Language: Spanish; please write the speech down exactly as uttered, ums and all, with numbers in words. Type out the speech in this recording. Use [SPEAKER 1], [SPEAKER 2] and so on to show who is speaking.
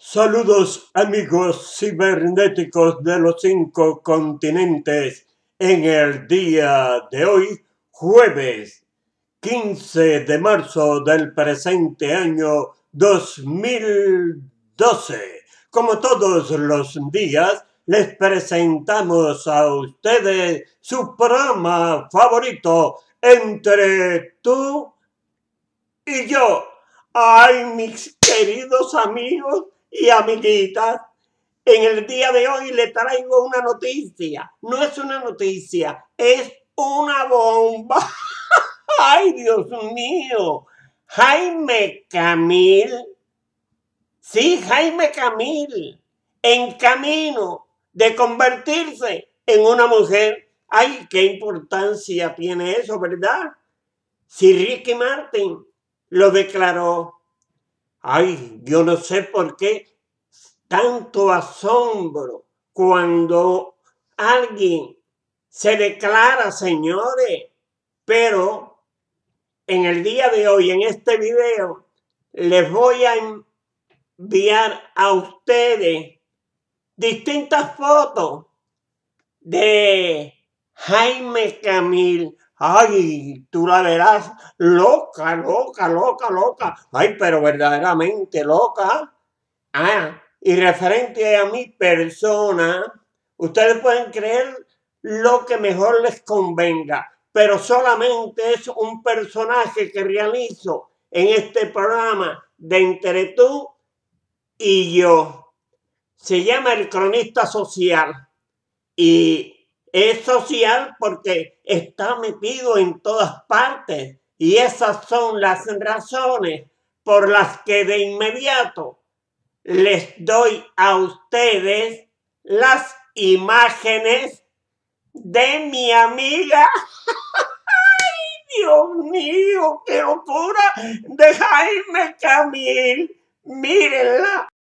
[SPEAKER 1] Saludos amigos cibernéticos de los cinco continentes en el día de hoy, jueves quince de marzo del presente año dos mil doce. Como todos los días, les presentamos a ustedes su programa favorito, Entre tú y yo. Ay, mis queridos amigos y amiguitas, en el día de hoy le traigo una noticia. No es una noticia, es una bomba. Ay, Dios mío. Jaime Camil, sí, Jaime Camil, en camino de convertirse en una mujer. Ay, qué importancia tiene eso, ¿verdad? Si Ricky Martin lo declaró. Ay, yo no sé por qué tanto asombro cuando alguien se declara, señores. Pero en el día de hoy, en este video, les voy a enviar a ustedes distintas fotos de Jaime Camil. Ay, tú la verás loca, loca, loca, loca. Ay, pero verdaderamente loca. Ah, y referente a mi persona, ustedes pueden creer lo que mejor les convenga, pero solamente es un personaje que realizo en este programa de Entre tú y yo. Se llama El Cronista Social y es social porque está metido en todas partes y esas son las razones por las que de inmediato les doy a ustedes las imágenes de mi amiga. ¡Ay, Dios mío, qué locura! De Jaime Camil. Mírenla.